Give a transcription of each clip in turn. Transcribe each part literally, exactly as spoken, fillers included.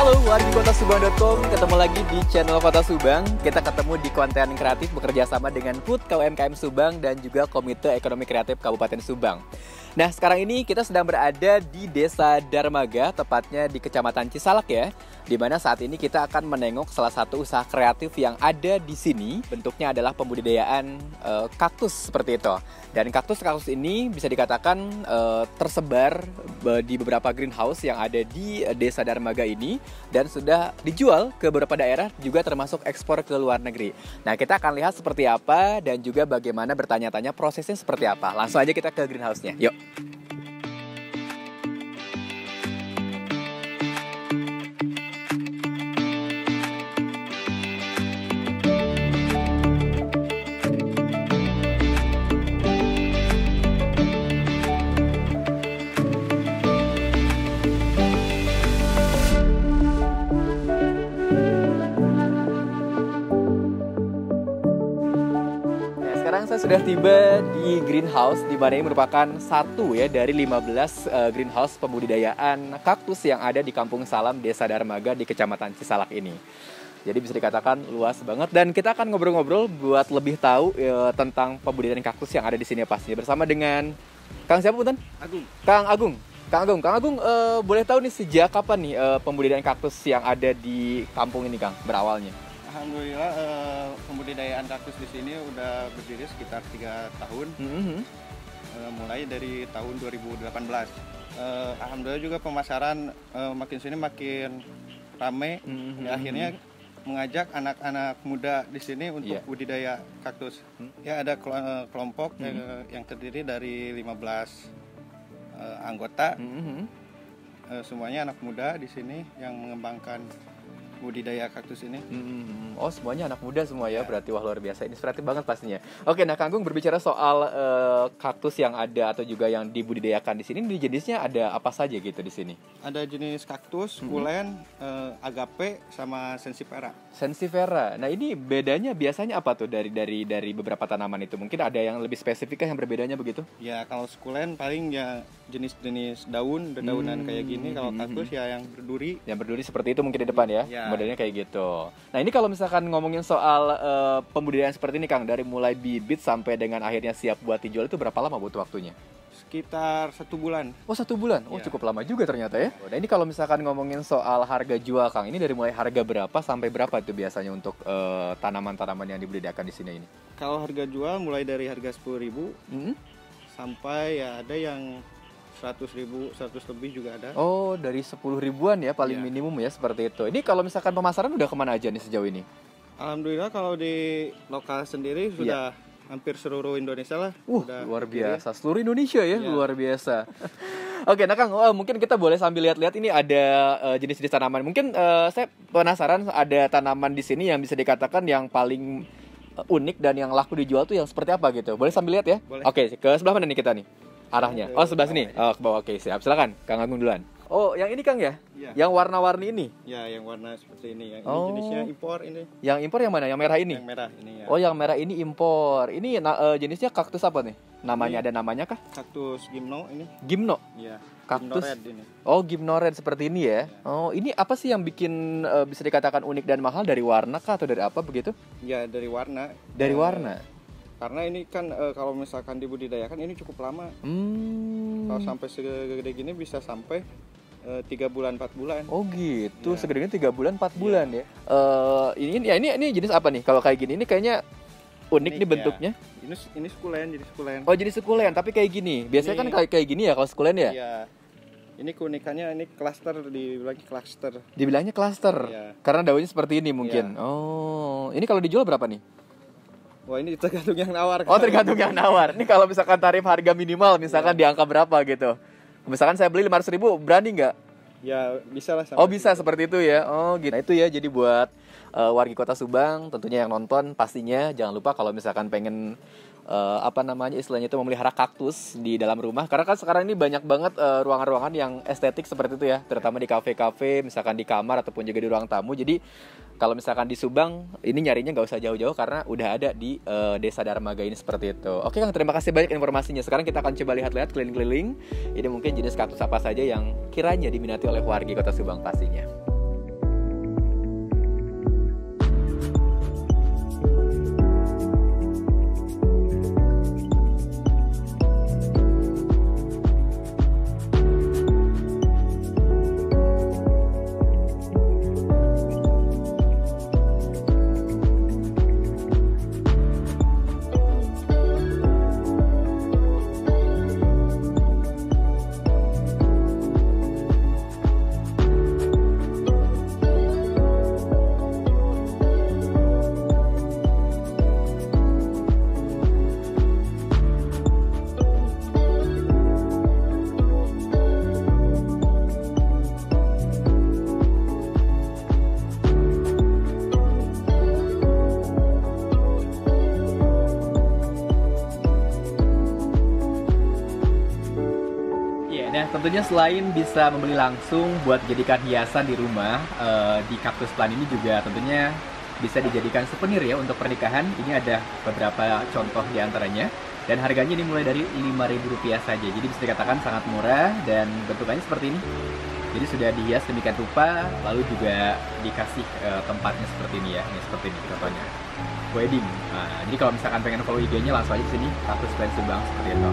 Halo wargi kota subang dot com, ketemu lagi di channel Kota Subang. Kita ketemu di konten kreatif bekerja sama dengan H U D K U M K M Subang dan juga Komite Ekonomi Kreatif Kabupaten Subang. Nah, sekarang ini kita sedang berada di Desa Darmaga, tepatnya di Kecamatan Cisalak ya. Di mana saat ini kita akan menengok salah satu usaha kreatif yang ada di sini. Bentuknya adalah pembudidayaan e, kaktus seperti itu. Dan kaktus-kaktus ini bisa dikatakan e, tersebar e, di beberapa greenhouse yang ada di e, Desa Darmaga ini. Dan sudah dijual ke beberapa daerah, juga termasuk ekspor ke luar negeri. Nah, kita akan lihat seperti apa dan juga bagaimana bertanya-tanya prosesnya seperti apa. Langsung aja kita ke greenhouse-nya. Yuk. Sekarang saya sudah tiba di greenhouse, di mana ini merupakan satu ya dari lima belas uh, greenhouse pembudidayaan kaktus yang ada di Kampung Salam, Desa Darmaga di Kecamatan Cisalak ini. Jadi bisa dikatakan luas banget, dan kita akan ngobrol-ngobrol buat lebih tahu uh, tentang pembudidayaan kaktus yang ada di sini pastinya bersama dengan Kang siapa Punten? Agung. Kang Agung. Kang Agung, Kang Agung uh, boleh tahu nih sejak kapan nih uh, pembudidayaan kaktus yang ada di kampung ini Kang berawalnya? Alhamdulillah eh, pembudidayaan kaktus di sini udah berdiri sekitar tiga tahun, Mm-hmm. eh, mulai dari tahun dua ribu delapan belas. Eh, Alhamdulillah juga pemasaran eh, makin sini makin rame. Mm-hmm. Ya, akhirnya mengajak anak-anak muda di sini untuk Yeah. budidaya kaktus. Hmm. Ya, ada kelo- eh, kelompok Mm-hmm. eh, yang terdiri dari lima belas eh, anggota. Mm-hmm. Eh, semuanya anak muda di sini yang mengembangkan budidaya kaktus ini. Hmm, oh semuanya anak muda semua ya, berarti wah luar biasa, inspiratif banget pastinya. Oke, nah Kang Agung berbicara soal uh, kaktus yang ada atau juga yang dibudidayakan di sini, di jenisnya ada apa saja gitu di sini? Ada jenis kaktus, kulen, eh, agape, sama sensifera. Sensifera. Nah ini bedanya biasanya apa tuh dari dari dari beberapa tanaman itu? Mungkin ada yang lebih spesifikah yang berbedanya begitu? Ya kalau sukulen paling ya jenis-jenis daun, dedaunan Hmm. kayak gini. Kalau kaktus ya yang berduri. Yang berduri seperti itu mungkin di depan ya, Ya. modelnya kayak gitu. Nah ini kalau misalkan ngomongin soal uh, pembudidayaan seperti ini Kang, dari mulai bibit sampai dengan akhirnya siap buat dijual itu berapa lama butuh waktunya? Sekitar satu bulan. Oh satu bulan, oh Ya. cukup lama juga ternyata ya. Nah ini kalau misalkan ngomongin soal harga jual Kang, ini dari mulai harga berapa sampai berapa itu biasanya untuk uh, tanaman-tanaman yang dibudidayakan di sini ini? Kalau harga jual mulai dari harga sepuluh ribu Hmm? sampai ya ada yang seratus ribu, seratus lebih juga ada. Oh dari sepuluh ribuan ya paling Ya. minimum ya seperti itu. Ini kalau misalkan pemasaran udah kemana aja nih sejauh ini? Alhamdulillah kalau di lokal sendiri sudah hampir seluruh Indonesia lah. Uh, Udah luar berdiri. biasa. Seluruh Indonesia ya, Iya. luar biasa. Oke, nah Kang, oh, mungkin kita boleh sambil lihat-lihat ini ada uh, jenis-jenis tanaman. Mungkin uh, saya penasaran ada tanaman di sini yang bisa dikatakan yang paling uh, unik dan yang laku dijual tuh yang seperti apa gitu. Boleh sambil lihat ya? Boleh. Oke, ke sebelah mana nih kita nih? Arahnya. Ke Oh, sebelah sini. bawah Oh, ke bawah. Oke, siap. Silakan, Kang Agung duluan. Oh, yang ini Kang ya? Iya. Yang warna-warni ini. Ya, yang warna seperti ini. Yang Oh. ini jenisnya impor ini. Yang impor yang mana? Yang merah ini? Yang merah ini ya. Oh, yang merah ini impor. Ini na- uh, jenisnya kaktus apa nih? Namanya Ini- ada namanya kah? Kaktus gimno ini. Gimno. Ya. Kaktus. Gimno red ini. Oh, gimnored seperti ini ya. Oh, ini apa sih yang bikin uh, bisa dikatakan unik dan mahal, dari warna kah atau dari apa begitu? Ya, dari warna. Dari Eh, warna. Karena ini kan eh, kalau misalkan dibudidayakan ini cukup lama. Hmm. Kalau sampai segede gini bisa sampai eh, tiga bulan empat bulan. Oh gitu, Ya. segedenya tiga bulan, empat bulan ya. Eh ini ya ini ini jenis apa nih? Kalau kayak gini ini kayaknya unik Unik nih ya. bentuknya. Ini ini sukulen, jadi sukulen. Oh, jenis sukulen tapi kayak gini. Biasanya Ini- kan kayak kayak gini ya kalau sukulen ya. Iya. Ini keunikannya ini klaster, dibilang klaster. Dibilangnya klaster. Iya. Karena daunnya seperti ini mungkin. Oh, ini kalau dijual berapa nih? Wah, ini tergantung yang nawar. Oh, tergantung yang nawar. Ini kalau misalkan tarif harga minimal misalkan di angka berapa gitu. Misalkan saya beli lima ratus ribu, berani nggak? Ya, bisa lah. Oh, bisa seperti itu ya. Oh, gitu. Nah, itu ya. Jadi buat uh, wargi Kota Subang, tentunya yang nonton pastinya jangan lupa kalau misalkan pengen uh, apa namanya istilahnya itu memelihara kaktus di dalam rumah, karena kan sekarang ini banyak banget uh, ruangan-ruangan yang estetik seperti itu ya, terutama di kafe-kafe, misalkan di kamar ataupun juga di ruang tamu. Jadi kalau misalkan di Subang ini nyarinya nggak usah jauh-jauh karena udah ada di uh, Desa Darmaga ini seperti itu. Oke Kang, terima kasih banyak informasinya. Sekarang kita akan coba lihat-lihat keliling-keliling. Ini mungkin jenis kaktus apa saja yang kiranya diminati oleh wargi Kota Subang pastinya. nah tentunya selain bisa membeli langsung buat jadikan hiasan di rumah, eh, di Cactus Plant ini juga tentunya bisa dijadikan souvenir ya untuk pernikahan. Ini ada beberapa contoh di antaranya. Dan harganya ini mulai dari lima ribu rupiah saja. Jadi bisa dikatakan sangat murah dan bentukannya seperti ini. Jadi sudah dihias demikian rupa, lalu juga dikasih uh, tempatnya seperti ini ya. Ini seperti ini contohnya. Wedding. Nah, jadi kalau misalkan pengen follow I G-nya langsung aja ke sini, Cactus Plant Subang seperti itu.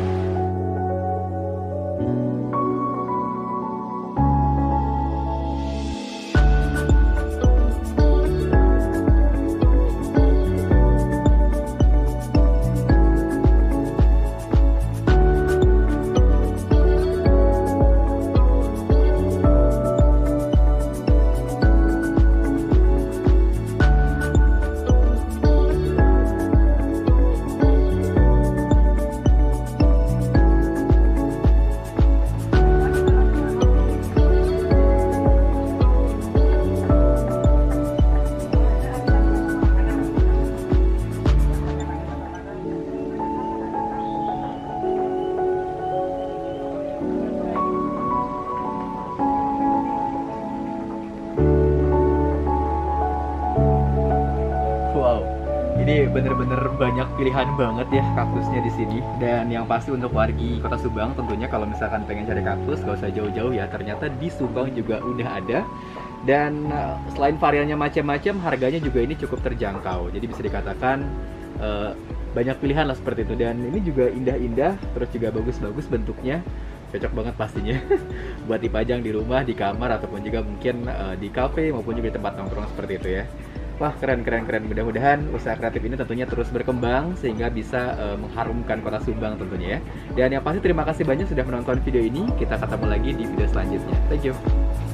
Ini bener-bener banyak pilihan banget ya kaktusnya di sini. Dan yang pasti untuk wargi Kota Subang tentunya kalau misalkan pengen cari kaktus gak usah jauh-jauh ya. Ternyata di Subang juga udah ada. Dan selain variannya macam-macam, harganya juga ini cukup terjangkau. Jadi bisa dikatakan uh, banyak pilihan lah seperti itu. Dan ini juga indah-indah, terus juga bagus-bagus bentuknya. Cocok banget pastinya buat dipajang di rumah, di kamar, ataupun juga mungkin uh, di kafe maupun juga di tempat nongkrong seperti itu ya. Wah, keren keren keren. Mudah-mudahan usaha kreatif ini tentunya terus berkembang sehingga bisa uh, mengharumkan Kota Subang tentunya ya. Dan yang pasti terima kasih banyak sudah menonton video ini. Kita ketemu lagi di video selanjutnya. Thank you.